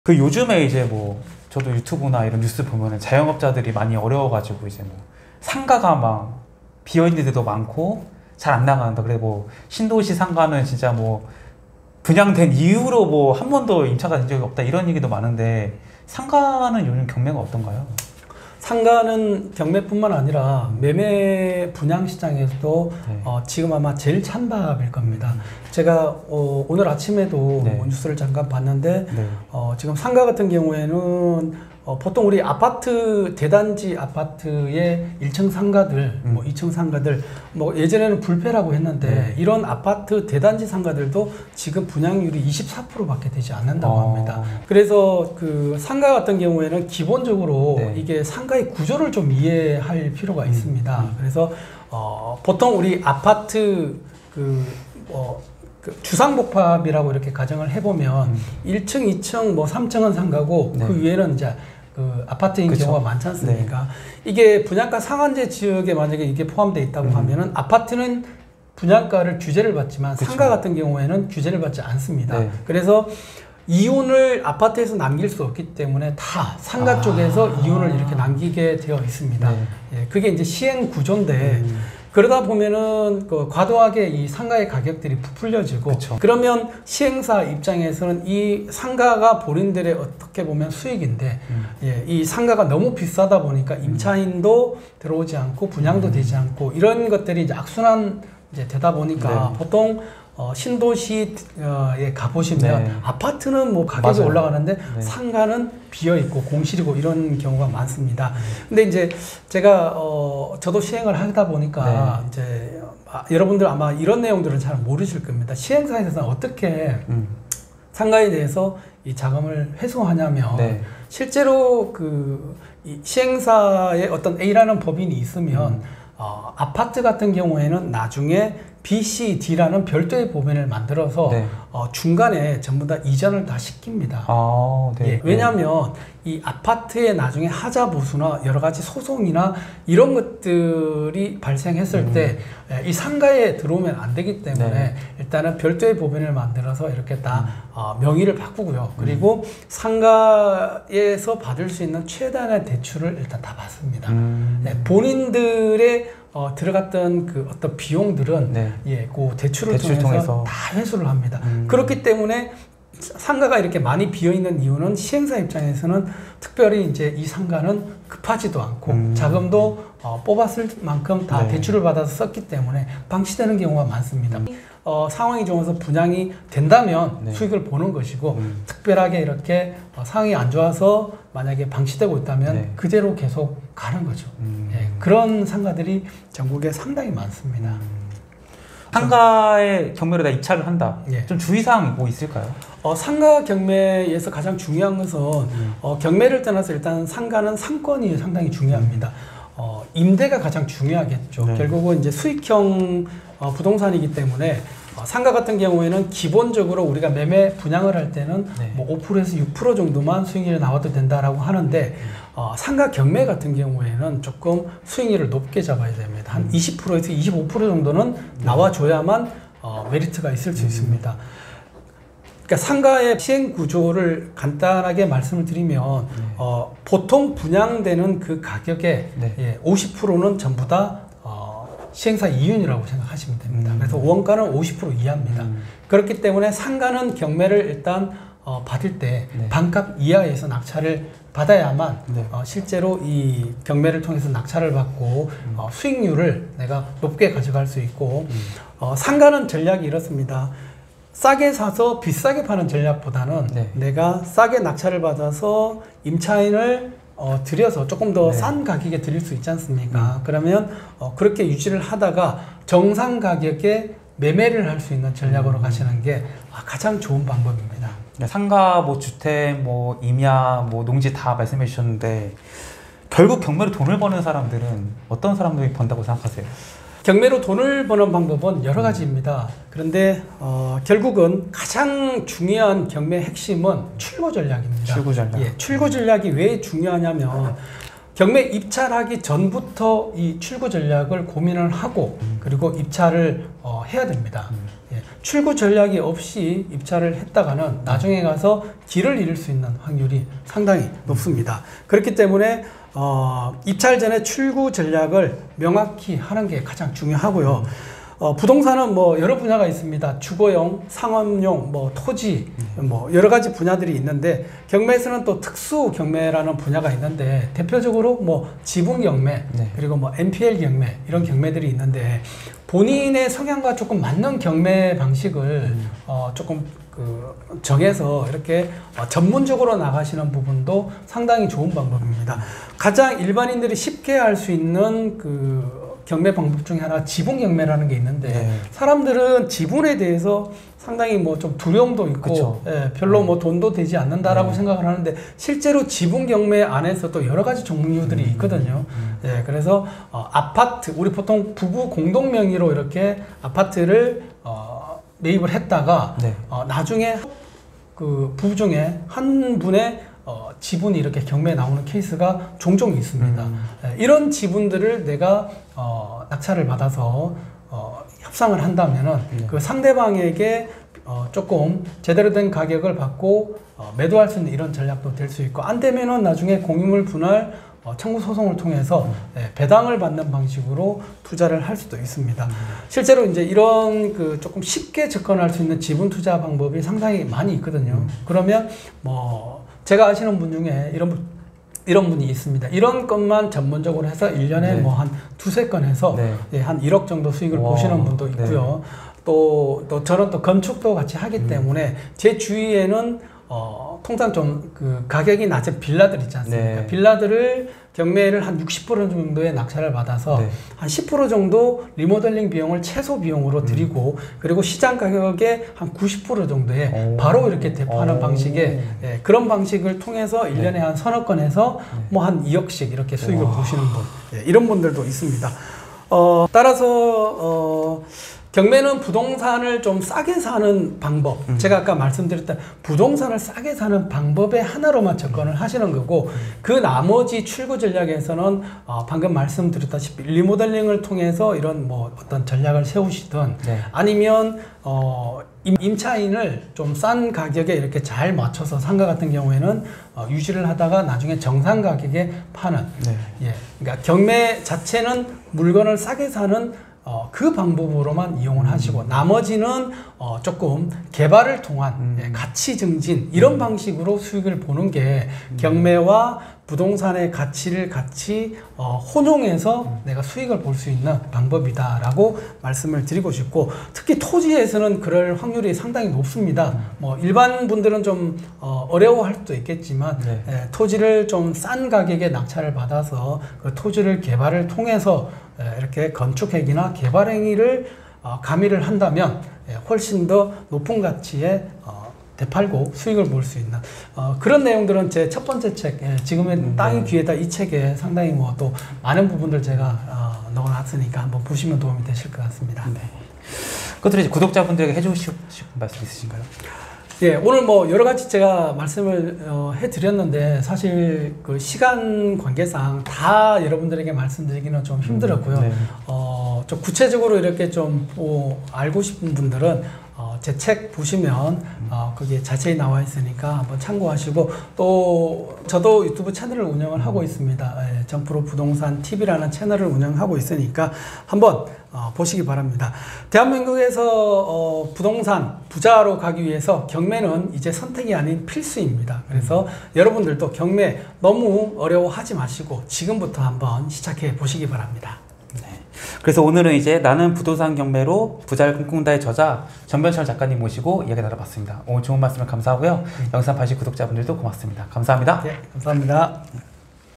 그 요즘에 이제 뭐 저도 유튜브나 이런 뉴스 보면은 자영업자들이 많이 어려워가지고 이제 뭐 상가가 막 비어있는 데도 많고 잘 안 나간다. 그래 뭐 신도시 상가는 진짜 뭐 분양된 이후로 뭐 한 번도 임차가 된 적이 없다 이런 얘기도 많은데 상가는 요즘 경매가 어떤가요? 상가는 경매뿐만 아니라 매매 분양 시장에서도 네. 지금 아마 제일 찬밥일 겁니다. 제가 오늘 아침에도 네. 뉴스를 잠깐 봤는데 네. 지금 상가 같은 경우에는 보통 우리 아파트 대단지 아파트의 1층 상가들, 뭐 2층 상가들, 뭐 예전에는 불패라고 했는데 네. 이런 아파트 대단지 상가들도 지금 분양률이 24%밖에 되지 않는다고 합니다. 그래서 그 상가 같은 경우에는 기본적으로 네. 이게 상가의 구조를 좀 이해할 필요가 있습니다. 그래서 보통 우리 아파트 그 주상복합이라고 이렇게 가정을 해보면 1층, 2층, 뭐 3층은 상가고 네. 그 위에는 이제 그 아파트인 그쵸? 경우가 많지 않습니까? 이게 분양가 상한제 지역에 만약에 이게 포함되어 있다고 하면은 아파트는 분양가를 규제를 받지만 그쵸. 상가 같은 경우에는 규제를 받지 않습니다. 네. 그래서 이윤을 아파트에서 남길 수 없기 때문에 다 상가 쪽에서 이윤을 이렇게 남기게 되어 있습니다. 네. 예, 그게 이제 시행 구조인데 그러다 보면은 그 과도하게 이 상가의 가격들이 부풀려지고 그쵸. 그러면 시행사 입장에서는 이 상가가 본인들의 어떻게 보면 수익인데 예, 이 상가가 너무 비싸다 보니까 임차인도 들어오지 않고 분양도 되지 않고 이런 것들이 이제 악순환 이제 되다 보니까 네. 보통 신도시에 가보시면 네. 아파트는 뭐 가격이 맞아요. 올라가는데 네. 상가는 비어있고 공실이고 이런 경우가 많습니다. 근데 이제 제가 저도 시행을 하다 보니까 이제 여러분들 아마 이런 내용들은 잘 모르실 겁니다. 시행사에서는 어떻게 상가에 대해서 이 자금을 회수하냐면 네. 실제로 이 시행사에 어떤 A라는 법인이 있으면 아파트 같은 경우에는 나중에 B, C, D라는 별도의 법인을 만들어서 네. 중간에 전부 다 이전을 다 시킵니다. 아, 네. 예, 왜냐하면 이 아파트에 나중에 하자 보수나 여러 가지 소송이나 이런 것들이 발생했을 때 이 상가에 들어오면 안 되기 때문에 네. 일단은 별도의 법인을 만들어서 이렇게 다 명의를 바꾸고요. 그리고 상가에서 받을 수 있는 최대한의 대출을 일단 다 받습니다. 네, 본인들의 들어갔던 그 어떤 비용들은 네. 예, 그 대출을 대출 통해서 다 회수를 합니다. 그렇기 때문에 상가가 이렇게 많이 비어 있는 이유는 시행사 입장에서는 특별히 이제 이 상가는 급하지도 않고 자금도 뽑았을 만큼 다 네. 대출을 받아서 썼기 때문에 방치되는 경우가 많습니다. 상황이 좋아서 분양이 된다면 네. 수익을 보는 것이고 특별하게 이렇게 상황이 안 좋아서 만약에 방치되고 있다면 네. 그대로 계속 가는 거죠. 예, 그런 상가들이 전국에 상당히 많습니다. 상가에 경매로 다 입찰을 한다. 예. 좀 주의사항 뭐 있을까요? 상가 경매에서 가장 중요한 것은 경매를 떠나서 일단 상가는 상권이 상당히 중요합니다. 임대가 가장 중요하겠죠. 네. 결국은 이제 수익형 부동산이기 때문에 상가 같은 경우에는 기본적으로 우리가 매매 분양을 할 때는 네. 뭐 5%에서 6% 정도만 수익률이 나와도 된다라고 하는데 상가 경매 같은 경우에는 조금 수익률을 높게 잡아야 됩니다. 한 20%에서 25% 정도는 나와줘야만 메리트가 있을 수 있습니다. 그러니까 상가의 시행 구조를 간단하게 말씀을 드리면 보통 분양되는 그 가격의 네. 50%는 전부 다 시행사 이윤이라고 생각하시면 됩니다. 그래서 원가는 50% 이하입니다. 그렇기 때문에 상가는 경매를 일단 받을 때 네. 반값 이하에서 낙찰을 받아야만 네. 실제로 이 경매를 통해서 낙찰을 받고 수익률을 내가 높게 가져갈 수 있고 상가는 전략이 이렇습니다. 싸게 사서 비싸게 파는 전략보다는 네. 내가 싸게 낙찰을 받아서 임차인을 들여서 조금 더 네. 싼 가격에 드릴 수 있지 않습니까? 그러면 그렇게 유지를 하다가 정상 가격에 매매를 할 수 있는 전략으로 가시는 게 가장 좋은 방법입니다. 상가, 뭐 주택, 뭐 임야, 뭐 농지 다 말씀해 주셨는데 결국 경매로 돈을 버는 사람들은 어떤 사람들이 번다고 생각하세요? 경매로 돈을 버는 방법은 여러 가지입니다. 그런데 결국은 가장 중요한 경매 핵심은 출고 전략입니다. 출고 전략. 예, 출고 전략이 왜 중요하냐면 경매 입찰하기 전부터 이 출고 전략을 고민을 하고 그리고 입찰을 해야 됩니다. 예, 출구 전략이 없이 입찰을 했다가는 나중에 가서 길을 잃을 수 있는 확률이 상당히 높습니다. 그렇기 때문에 입찰 전에 출구 전략을 명확히 하는 게 가장 중요하고요. 부동산은 뭐 여러 분야가 있습니다. 주거용, 상업용, 뭐 토지, 뭐 여러 가지 분야들이 있는데 경매에서는 또 특수 경매라는 분야가 있는데 대표적으로 뭐 지분 경매, 네. 그리고 뭐 MPL 경매 이런 경매들이 있는데 본인의 성향과 조금 맞는 경매 방식을 조금 정해서 이렇게 전문적으로 나가시는 부분도 상당히 좋은 방법입니다. 가장 일반인들이 쉽게 할 수 있는 경매 방법 중에 하나 지분 경매라는 게 있는데 네. 사람들은 지분에 대해서 상당히 뭐 좀 두려움도 있고 별로 뭐 돈도 되지 않는다라고 생각을 하는데 실제로 지분 경매 안에서도 여러 가지 종류들이 있거든요. 그래서 아파트, 우리 보통 부부 공동 명의로 이렇게 아파트를 매입을 했다가 나중에 그 부부 중에 한 분의 지분이 이렇게 경매에 나오는 케이스가 종종 있습니다. 이런 지분들을 내가 낙찰을 받아서 협상을 한다면은 그 상대방에게 조금 제대로 된 가격을 받고 매도할 수 있는 이런 전략도 될 수 있고, 안 되면은 나중에 공유물 분할 청구 소송을 통해서 배당을 받는 방식으로 투자를 할 수도 있습니다. 실제로 이제 이런 조금 쉽게 접근할 수 있는 지분 투자 방법이 상당히 많이 있거든요. 그러면 뭐 제가 아시는 분 중에 이런 분이 있습니다. 이런 것만 전문적으로 해서 1년에 뭐 한 두세 건 해서 한 1억 정도 수익을 보시는 분도 있고요. 또 저는 또 건축도 같이 하기 때문에 제 주위에는 통상 좀 가격이 낮은 빌라들 있지 않습니까? 빌라들을 경매를 한 60% 정도의 낙찰을 받아서 한 10% 정도 리모델링 비용을 최소 비용으로 드리고 그리고 시장 가격의 한 90% 정도에 바로 이렇게 대포하는 방식의 그런 방식을 통해서 1년에 한 서너 건 해서 뭐 한 2억씩 이렇게 수익을 보시는 분, 이런 분들도 있습니다. 따라서 경매는 부동산을 좀 싸게 사는 방법, 제가 아까 말씀드렸던 부동산을 싸게 사는 방법의 하나로만 접근을 하시는 거고, 그 나머지 출구 전략에서는 방금 말씀드렸다시피 리모델링을 통해서 이런 뭐 어떤 전략을 세우시든 아니면 임차인을 좀 싼 가격에 이렇게 잘 맞춰서 상가 같은 경우에는 유지를 하다가 나중에 정상 가격에 파는, 그러니까 경매 자체는 물건을 싸게 사는 그 방법으로만 이용을 하시고 나머지는 조금 개발을 통한 가치 증진 이런 방식으로 수익을 보는 게 경매와 부동산의 가치를 같이 혼용해서 내가 수익을 볼 수 있는 방법이다라고 말씀을 드리고 싶고, 특히 토지에서는 그럴 확률이 상당히 높습니다. 뭐 일반 분들은 좀 어려워할 수도 있겠지만 토지를 좀 싼 가격에 낙찰을 받아서 그 토지를 개발을 통해서 이렇게 건축행위나 개발행위를 가미를 한다면 훨씬 더 높은 가치에 되팔고 수익을 볼 수 있는 그런 내용들은 제 첫 번째 책, 지금의 땅이 귀하다, 이 책에 상당히 뭐 또 많은 부분들 제가 넣어놨으니까 한번 보시면 도움이 되실 것 같습니다. 끝으로 이제 구독자분들에게 해주시고 싶은 말씀 있으신가요? 오늘 뭐 여러 가지 제가 말씀을 해드렸는데 사실 그 시간 관계상 다 여러분들에게 말씀드리기는 좀 힘들었고요. 좀 구체적으로 이렇게 좀 알고 싶은 분들은 제 책 보시면 거기에 자세히 나와 있으니까 한번 참고하시고, 또 저도 유튜브 채널을 운영을 하고 있습니다. 정프로 부동산 TV라는 채널을 운영하고 있으니까 한번 보시기 바랍니다. 대한민국에서 부동산 부자로 가기 위해서 경매는 이제 선택이 아닌 필수입니다. 그래서 여러분들도 경매 너무 어려워하지 마시고 지금부터 한번 시작해 보시기 바랍니다. 그래서 오늘은 이제 나는 부동산 경매로 부자를 꿈꾼다의 저자 전변철 작가님 모시고 이야기 나눠봤습니다. 오늘 좋은 말씀을 감사하고요. 영상 봐주신 구독자분들도 고맙습니다. 감사합니다. 감사합니다.